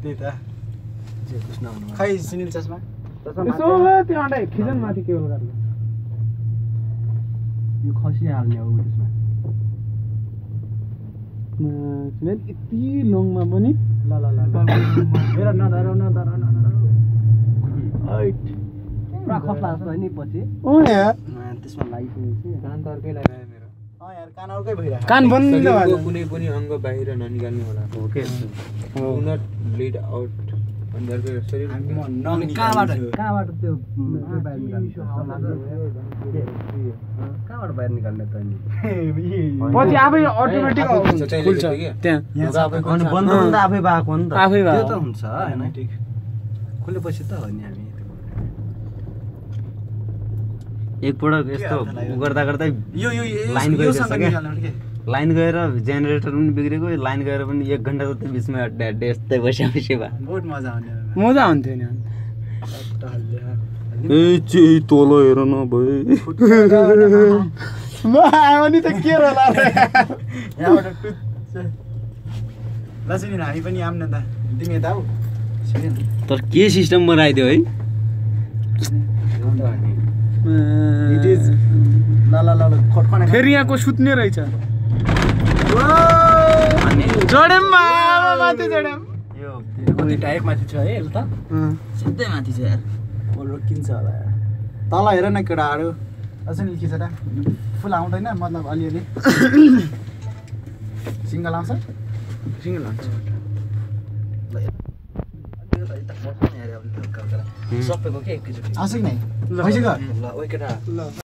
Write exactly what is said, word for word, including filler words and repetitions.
त्यही त खै सुनिल चस्मा यसो त्यो अन्डा खिजन माथि केबल गर्नु यो खसिहाल्ने हो त्यसमा सुनिल यति लङमा पनि ल ल ल हेर नधर नधर नधर आइट पुरा खस्ला जस्तो नि पछि ओ यार त्यसमा लागिसकेपछि कान तर्कै लगायो मेरो अँ यार कान अर्कै भइरहेको कान बन्द भयो कुनै पनि अङ्ग बाहिर ननिकाल्नु होला हो के डु नट ब्लिड आउट अन्डरको शरीर कहाँबाट कहाँबाट त्यो बाहिर निकाल्नु कहाँबाट बाहिर निकाल्ने त नि पछि आफै अटोमेटिक खुल्छ त्यहाँ अनि बन्द बन्द आफै भएको नि त आफै भएको त्यो त हुन्छ हैन ठीक खुलेपछि त हो नि हामी एकपल्ट यस्तो गर्दा गर्दै यो यो लाइन गइरहेछ के लाइन गएर जेनेरेटर पनि बिग्रेको लाइन गएर पनि एक घण्टा जति बिचमा ड्याड यस्तै बसिसकेपछि भए बहुत मजा आउने मजा आउँथ्यो नि ए चे तल हेर न भए म आयो नि त के होला यहाँबाट ल सुनि हामी पनि आउँ न त तिमी यता आऊ तर के सिस्टम बनाइदियो है इट इज ल ल ल खटखने फेरि यहाँको सुत्ने रहेछ जडेम माथि जडेम यो कति टाइप माथि छ है त सिधै माथि छ यार ओलो किन्छ होला यार तल हेर न केटाहरु असली खिचेर फुल आउँदैन मतलब अलिअलि सिंगल आउँछ सिंगल आउँछ ल यो त यता बस्नु यार अब सबैको के एकैचोटी आउँछ कि नै भइसक्यो ल ओइ केटा ल